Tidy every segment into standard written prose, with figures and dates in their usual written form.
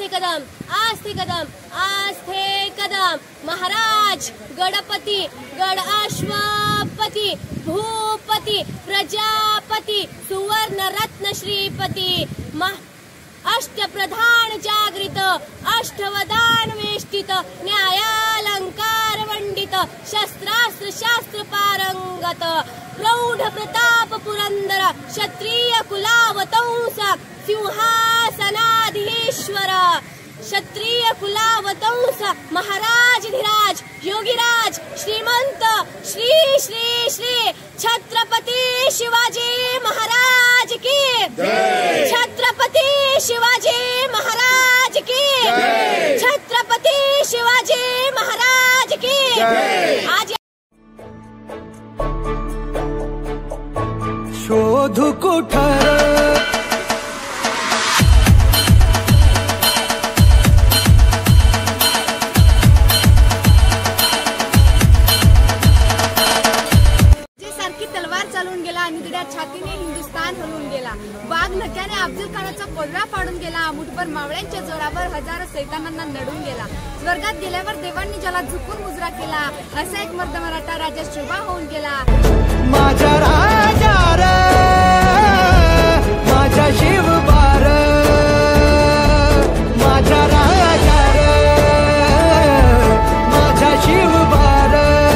कदम आस्ते कदम आस्ते कदम। महाराज गणपती गण अश्वपती भूपती प्रजापती सुवर्ण रत्न श्रीपती अष्टप्रधान जागृत अष्टवदान वेष्टित न्यायालंकार वंडित शस्त्रास्त्र शास्त्र पारंगत प्रौढ प्रताप पुरंदर क्षत्रिय कुलावतंस सिंहासनाधीश्वर क्षत्रिय कुलावतंस महाराज धीराज योगीराज श्रीमंत श्री श्री श्री छत्रपती शिवाजी महाराज की छत्रपती शिवाजी महाराज की छत्रपती शिवाजी महाराज की। आज शोध कुठे छातीने हिंदुस्तान हलवून गेला। वाघ नक्याने अफजल खानाचा कोल्हा पाडून गेला। मुठभर मावळ्यांच्या जोरावर हजारो सैतानांना नडून गेला। स्वर्गात गेल्यावर देवांनी ज्याला झुकून मुजरा केला असा एक मर्द मराठा राजा शिवा होऊन गेला। माझा राजा रे माझा शिवबार माझा राजा रे माझा शिवबार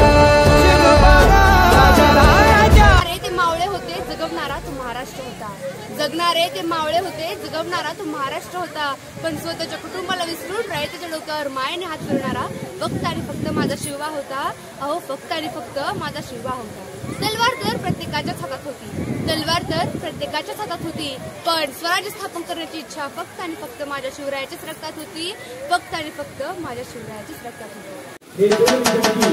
माझा राजा रे ते मावळे होते जगवणारा तो महाराष्ट्र होता। जगणारे ते मावळे होते जगवणारा तो महाराष्ट्र होता। पण स्वतःच्या कुटुंबाला विसरून रायतेच्या डोक्यावर मायेने हात फिरणारा फक्त आणि फक्त माझा शिवा होता। अहो फक्त आणि फक्त माझा शिवा होता। तलवार तर प्रत्येकाच्याच हातात होती तलवार तर प्रत्येकाच्याच हातात होती पण स्वराज्य स्थापन करण्याची इच्छा फक्त आणि फक्त माझ्या शिवरायाच्याच रक्तात होती फक्त आणि फक्त माझ्या शिवरायाच्याच रक्तात होती।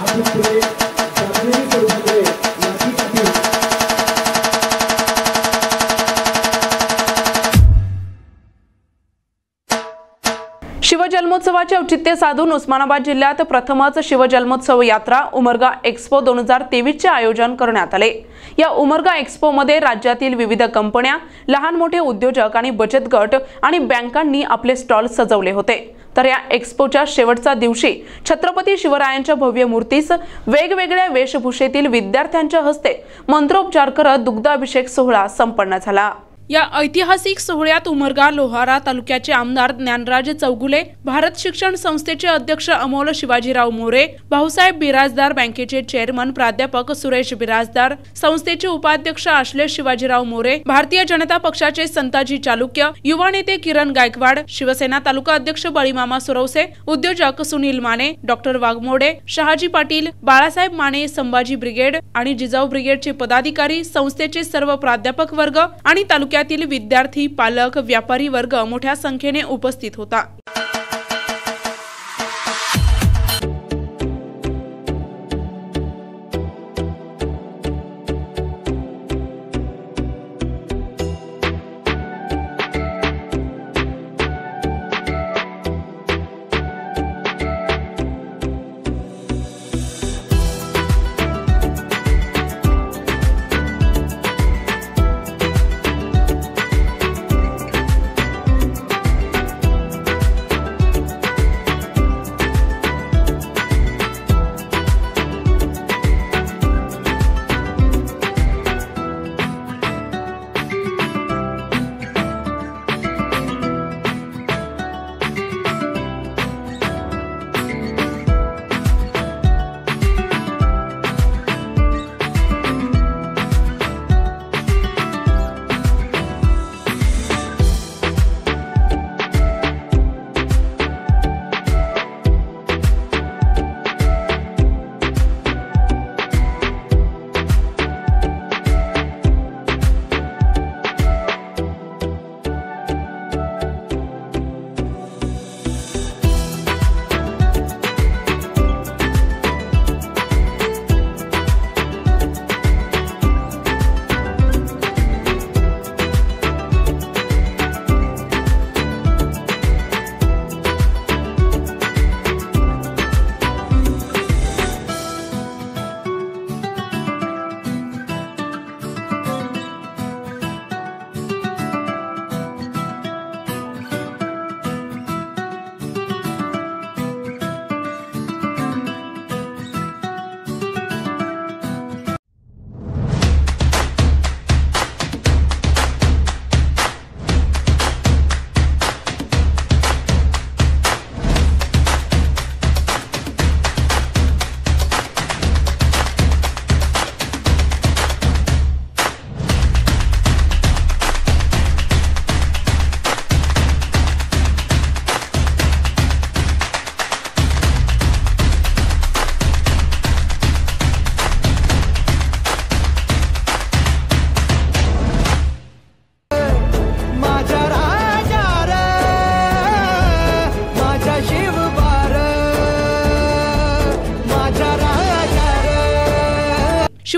शिवजन्मोत्सवाचे औचित्य साधून उस्मानाबाद जिल्ह्यात प्रथमच शिवजन्मोत्सव यात्रा उमरगा एक्स्पो 2023 चे आयोजन करण्यात आले। या उमरगा एक्स्पो मध्ये राज्यातील विविध कंपन्या, लहान मोठे उद्योजक आणि बचत गट आणि बँकांनी आपले स्टॉल सजवले होते। तर या एक्स्पोच्या शेवटच्या दिवशी छत्रपती शिवरायांच्या भव्य मूर्तीस वेगवेगळ्या वेशभूषेतील विद्यार्थ्यांच्या हस्ते मंत्रोपचार करत दुग्धाभिषेक सोहळा संपन्न झाला। या ऐतिहासिक सोहळ्यात उमरगा लोहारा तालुक्याचे आमदार ज्ञानराज चौगुले, भारत शिक्षण संस्थेचे अध्यक्ष अमोल शिवाजीराव मोरे, भाऊसाहेब बिराजदार, बँकेचे चेअरमन प्राध्यापक सुरेश बिराजदार, संस्थेचे उपाध्यक्ष आश्लेष शिवाजीराव मोरे, भारतीय जनता पक्षाचे संताजी चालुक्य, युवा नेते किरण गायकवाड, शिवसेना तालुका अध्यक्ष बळीमामा सुरवसे, उद्योजक सुनील माने, डॉक्टर वाघमोडे, शहाजी पाटील, बाळासाहेब माने, संभाजी ब्रिगेड आणि जिजाऊ ब्रिगेडचे पदाधिकारी, संस्थेचे सर्व प्राध्यापक वर्ग आणि तालुक्यातील विद्यार्थी, पालक, व्यापारी वर्ग मोठ्या संख्येने उपस्थित होता।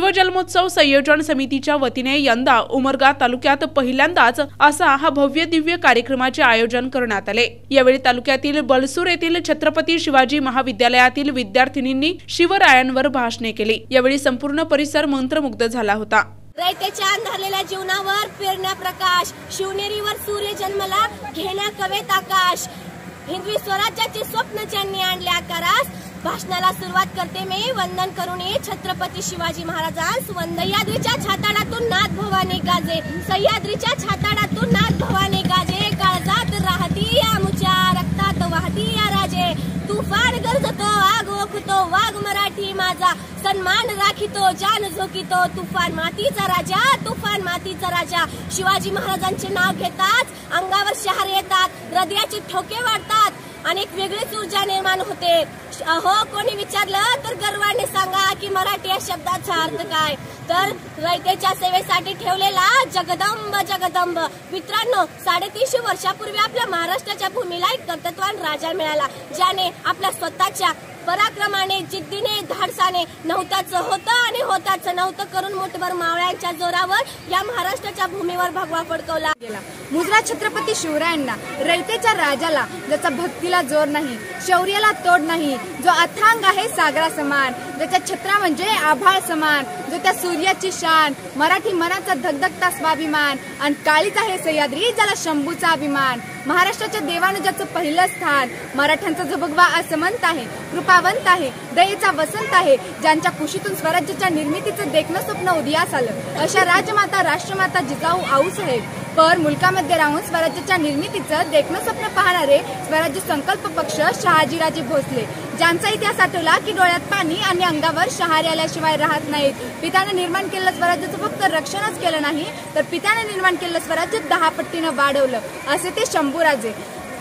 शिवजन्मोत्सव संयोजन समितीच्या वतीने यंदा उमरगा तालुक्यात पहिल्यांदाच असा हा भव्य दिव्य कार्यक्रमाचे आयोजन करण्यात आले। यावेळी तालुक्यातील बलसूर येथील छत्रपती शिवाजी महाविद्यालयातील विद्यार्थिनींनी शिवरायांवर भाषणे केली। यावेळी संपूर्ण परिसर मंत्रमुग्ध झाला होता। रयतेच्या अंधारलेल्या जीवनावर पेरण्या प्रकाश, शिवनेरीवर सूर्य जन्मला घेण्या कवेत आकाश, हिंदवी स्वराज्याचे स्वप्न ज्यांनी आणले आकारास। भाषणाला सुरुवात करते मी वंदन करून छत्रपती शिवाजी महाराजांस वंद। सह्याद्रीच्या छाताडातून नाथ भवानी गाजे, सह्याद्रीच्या छाताडातून नाथ भवानी गाजे, काळजात राहती आमुच्या रक्तात वाहती या राजे। तुफान गरजतो आग ओखतो वाघ मराठी माझा, सन्मान राखितो जान झोकितो, तुफान मातीचा राजा, तुफान मातीचा राजा। शिवाजी महाराजांचे नाव घेताच अंगावर शहारे येतात, हृदयाचे ठोके वाढतात, अनेक वेगळीच ऊर्जा निर्माण होते। अहो कोणी विचारलं तर गर्वाने सांगा की मराठी या शब्दाचा अर्थ काय, तर रयतेच्या सेवेसाठी ठेवलेला जगदंब जगदंब। मित्रांनो, 350 वर्षापूर्वी आपल्या महाराष्ट्राच्या भूमीला एक कर्तृत्ववान राजा मिळाला, ज्याने आपल्या स्वतःच्या पराक्रमाने, जिद्दीने, धाडसाने नव्हताच होतं आणि होताच नव्हतं करून मुठभर मावळ्यांच्या जोरावर या महाराष्ट्राच्या भूमीवर भगवा फडकवला गेला। मुजरा छत्रपती शिवरायांना, रयतेच्या राजाला, ज्याचा भक्तीला जोर नाही, शौर्याला तोड नाही, जो अथांग आहे सागरा समान, ज्याच्या छत्रा म्हणजे आभाळ समान, जो त्या सूर्याची शान, मराठी मनाचा धगधगता स्वाभिमान, आणि काळीच आहे सह्याद्री ज्याला शंभूचा अभिमान। महाराष्ट्राच्या देवानं ज्याचं पहिलं स्थान, मराठ्यांचा जो भगवा असमंत आहे, कृपावंत आहे, दयेचा वसंत आहे, ज्यांच्या कुशीतून स्वराज्याच्या निर्मितीचं देखणं स्वप्न उदयास आलं, अशा राजमाता राष्ट्रमाता जिजाऊ आऊसाहेब पर मुलकामध्ये राहून स्वराज्याच्या निर्मितीचं देखणं स्वप्न पाहणारे स्वराज्य संकल्प पक्ष शहाजीराजे भोसले, ज्यांचा इतिहास आठवला की डोळ्यात पाणी आणि अंगावर शहारे आल्याशिवाय राहत नाहीत। पित्याने निर्माण केलेलं स्वराज्याचं फक्त रक्षणच केलं नाही, तर पित्याने निर्माण केलेलं स्वराज्य 10 पटीनं वाढवलं, असे ते शंभूराजे।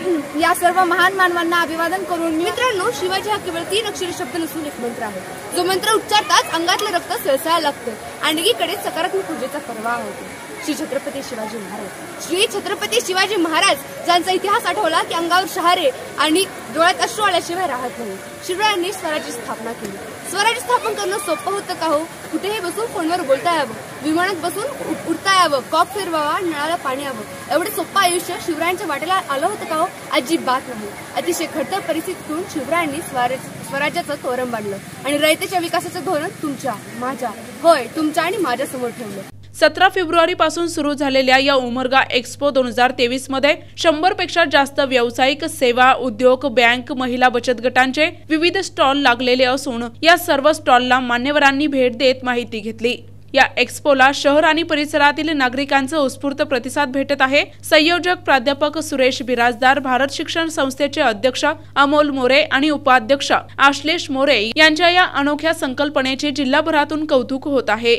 या सर्व महान मानवांना अभिवादन करून मित्रांनो, शिवाजी हा केवळ 3 अक्षरी शब्द नसून एक मंत्र आहे, जो मंत्र उच्चारताच अंगातलं रक्त सळसळायला लागतं आणि एकीकडे सकारात्मक ऊर्जेचा प्रवाह होतो। श्री छत्रपती शिवाजी महाराज, श्री छत्रपती शिवाजी महाराज ज्यांचा इतिहास आठवला की अंगावर शहारे आणि डोळ्यात अश्रू आल्याशिवाय राहत नाही। शिवरायांनी स्वराज्याची स्थापना केली। स्वराज्य स्थापन करणं सोपं होतं का हो? कुठेही बसून फोनवर बोलता यावं, विमानात बसून उडता यावं, कॉक फिरवावा, नळाला पाणी यावं, एवढं सोपं आयुष्य शिवरायांच्या वाटेला आलं होतं का हो? अजिबात नाही। अतिशय खडतर परिस्थितीतून शिवरायांनी स्वराज्याचं तोरण बांधलं आणि रयतेच्या विकासाचं धोरण तुमच्या, माझ्या, होय तुमच्या आणि माझ्या समोर ठेवलं। 17 फेब्रुवारी पासून सुरू झालेल्या या उमरगा एक्स्पो 2023 मध्ये 100 पेक्षा जास्त व्यावसायिक, सेवा, उद्योग, बँक, महिला बचत गटांचे विविध स्टॉल लागलेले असून या सर्व स्टॉलला मान्यवरांनी भेट देत माहिती घेतली। या एक्स्पोला शहर आणि परिसरातील नागरिकांचा उत्स्फूर्त प्रतिसाद भेटत आहे। संयोजक प्राध्यापक सुरेश बिराजदार, भारत शिक्षण संस्थेचे अध्यक्ष अमोल मोरे आणि उपाध्यक्ष आश्लेष मोरे यांच्या या अनोख्या संकल्पनेचे जिल्हाभरातून कौतुक होत आहे।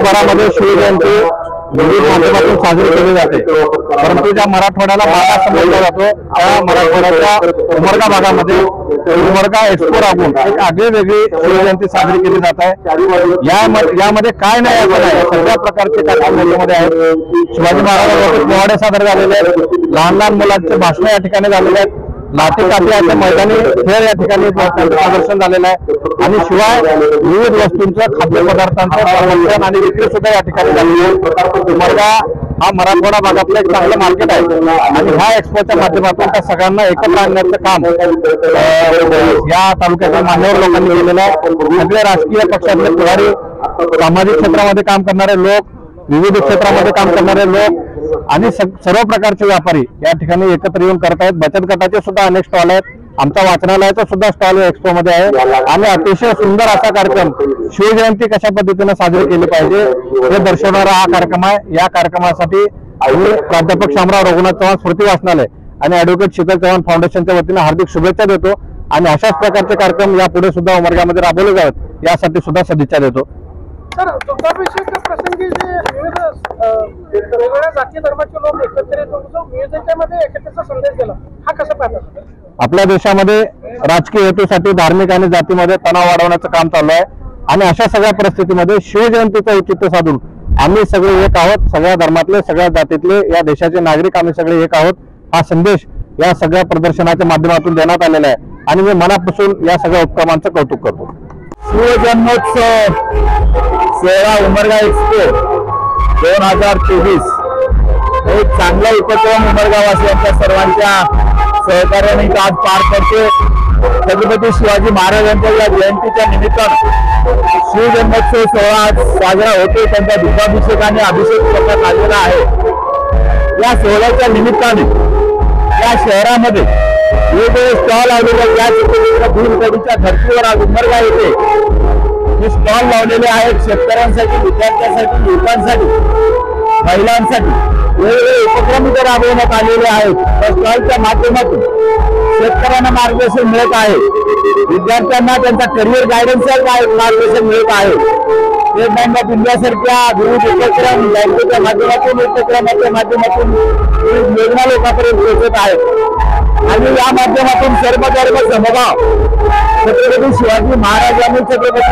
शिवजयंती विविध माध्यमातून साजरी केली जाते, परंतु ज्या मराठवाड्याला भाग समजला जातो त्या मराठवाड्याच्या उमरगा भागामध्ये उमरगा एक्स्पो राबवून एक आगळीवेगळी शिवजयंती साजरी केली जात आहे। यामध्ये काय नाही सगळ्या प्रकारचे कार्यक्रम यामध्ये आहेत। शिवाजी महाराजांचे पोवाडे सादर झालेले आहेत, लहान लहान मुलांचे भाषण या ठिकाणी झालेले आहेत, लाठी काठी मैदानी खेळ या ठिकाणी प्रदर्शन झालेलं आहे आणि शिवाय विविध वस्तूंचं, खाद्यपदार्थांचं प्रदर्शन आणि विक्री सुद्धा या ठिकाणी झालेली आहे। उमरगा हा मराठवाडा भागातलं एक चांगलं मार्केट आहे आणि ह्या एक्स्पोच्या माध्यमातून त्या सगळ्यांना एकत्र आणण्याचं काम या तालुक्यातील मान्यवर लोकांनी केलेलं आहे। सगळे राजकीय पक्षातले पुढारी, सामाजिक क्षेत्रामध्ये काम करणारे लोक, विविध क्षेत्रामध्ये काम करणारे लोक आणि सर्व प्रकारचे व्यापारी या ठिकाणी एकत्र येऊन करत आहेत। बचत गटाचे सुद्धा अनेक स्टॉल आहेत, आमचा वाचनालयाचा सुद्धा स्टॉल एक्स्पो मध्ये आहे आणि अतिशय सुंदर असा कार्यक्रम शिवजयंती कशा पद्धतीने साजरी केली पाहिजे हे दर्शवणारा हा कार्यक्रम आहे। या कार्यक्रमासाठी प्राध्यापक शामराव रघुनाथ चव्हाण स्मृती वाचनालय आणि ऍडव्होकेट शीतल चव्हाण फाउंडेशनच्या वतीने हार्दिक शुभेच्छा देतो आणि अशाच प्रकारचे कार्यक्रम यापुढे सुद्धा उमरगामध्ये राबवले जावेत यासाठी सुद्धा सदिच्छा देतो। सर, दुग्धाभिषेक प्रसंगी जे वेगवेगळ्या जाती धर्माचे लोक एकत्र येऊन विविधतेमध्ये एकतेचा संदेश दिला, हा कसा पाहता? आपल्या देशामध्ये राजकीय हेतूसाठी धार्मिक आणि जातीमध्ये तणाव वाढवण्याचं काम चालू आहे आणि अशा सगळ्या परिस्थितीमध्ये शिवजयंतीचं औचित्य साधून आम्ही सगळे एक आहोत, सगळ्या धर्मातले, सगळ्या जातीतले, या देशाचे नागरिक आम्ही सगळे एक आहोत हा संदेश या सगळ्या प्रदर्शनाच्या माध्यमातून देण्यात आलेला आहे आणि मी मनापासून या सगळ्या उपक्रमांचं कौतुक करतो। शिवजन्मोत्सव 16 उमरगा एक्सपो 2023 एक चांगला उपक्रम उमरगावासियांच्या सर्वांच्या सहकार्याने आज पार पडते। छत्रपती शिवाजी महाराजांच्या या जयंतीच्या निमित्तानं शिवजन्मोत्सव सोहळा आज साजरा होतो। त्यांचा दीपाभिषेक आणि अभिषेक करण्यात आलेला आहे। या सोहळ्याच्या निमित्ताने या शहरामध्ये वेगवेगळे स्टॉल लावलेले या भीमकडीच्या धर्तीवर आज उमरगा येथे जे स्टॉल लावलेले आहेत शेतकऱ्यांसाठी, विद्यार्थ्यांसाठी, युवकांसाठी, महिलांसाठी वेगवेगळे उपक्रम इथे राबवण्यात आलेले आहेत। त्या स्टॉलच्या माध्यमातून शेतकऱ्यांना मार्गदर्शन मिळत आहे, विद्यार्थ्यांना त्यांचा करिअर गायडन्स मार्गदर्शन मिळत आहे। स्टेट बँक ऑफ इंडिया सारख्या विविध उपक्रम बँकेच्या माध्यमातून उपक्रमाच्या माध्यमातून विविध योजना लोकांपर्यंत पोहोचत आहेत आणि या माध्यमातून सर्व धर्म समभाव छत्रपती शिवाजी महाराजांनी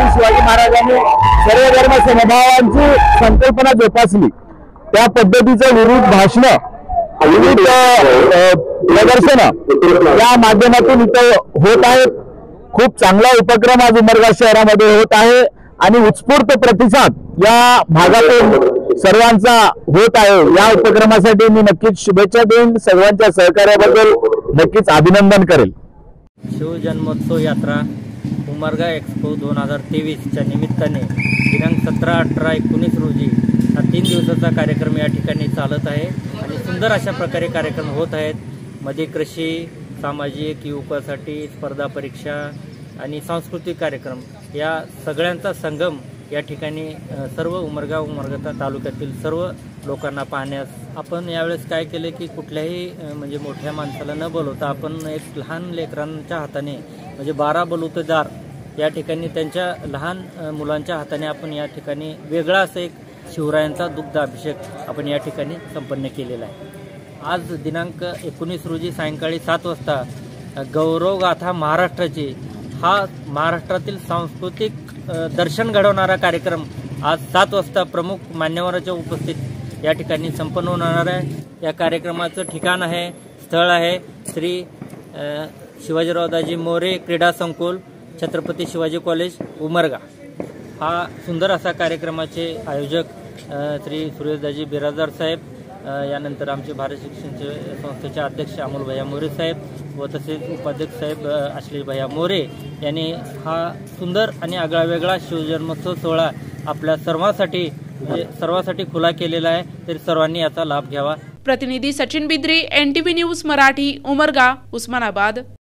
सर्व धर्म समभावांची संकल्पना जोपासली। त्या पद्धतीचं विविध भाषण, विविध प्रदर्शन या माध्यमातून इथं होत आहेत। खूप चांगला उपक्रम आज उमरगा शहरामध्ये होत आहे आणि उत्स्फूर्त प्रतिसाद या भागातून सर्वांचा होत आहे। या उपक्रमासाठी मी नक्कीच शुभेच्छा देईन। सर्वांच्या सहकार्याबद्दल नक्कीच अभिनंदन करेल। शिवजन्मोत्सव यात्रा उमरगा एक्सपो 2023च्या निमित्ताने दिनांक 17, 18, 19 रोजी हा 3 दिवसाचा कार्यक्रम या ठिकाणी चालत आहे आणि सुंदर अशा प्रकारे कार्यक्रम होत आहेत। मध्ये कृषी, सामाजिक, युवकासाठी स्पर्धा परीक्षा आणि सांस्कृतिक कार्यक्रम या सगळ्यांचा संगम या ठिकाणी सर्व उमरगा तालुक्यातील सर्व लोकांना पाहण्यास आपण यावेळेस काय केले की कुठल्याही म्हणजे मोठ्या माणसाला न बोलवता आपण एक लहान लेकरांच्या हाताने म्हणजे 12 बलुतेदार या ठिकाणी त्यांच्या लहान मुलांच्या हाताने आपण या ठिकाणी वेगळा असं एक शिवरायांचा दुग्ध अभिषेक आपण या ठिकाणी संपन्न केलेला आहे। आज दिनांक 19 रोजी सायंकाळी 7 वाजता गौरवगाथा महाराष्ट्राची हा महाराष्ट्रातील सांस्कृतिक दर्शन घडवणारा कार्यक्रम आज 7 वाजता प्रमुख मान्यवरांच्या उपस्थित या ठिकाणी संपन्न होणार आहे। या कार्यक्रमाचं ठिकाण आहे, स्थळ आहे श्री शिवाजीरावदाजी मोरे क्रीडा संकुल, छत्रपती शिवाजी कॉलेज उमरगा। हा सुंदर असा कार्यक्रमाचे आयोजक श्री सुरेशदाजी बिराजदार साहेब, यानंतर आमचे भारत शिक्षण संस्थेचे अध्यक्ष अमोल भैया मोरे साहेब व तसेच उपाध्यक्ष साहेब आश्लेष भैया मोरे यांनी हा सुंदर आणि आगळावेगळा शिवजन्मोत्सव सोहळा आपल्या सर्वांसाठी खुला केलेला आहे। तरी सर्वांनी याचा लाभ घ्यावा। प्रतिनिधी सचिन बिद्री, NTV न्यूज मराठी, उमरगा, उस्मानाबाद।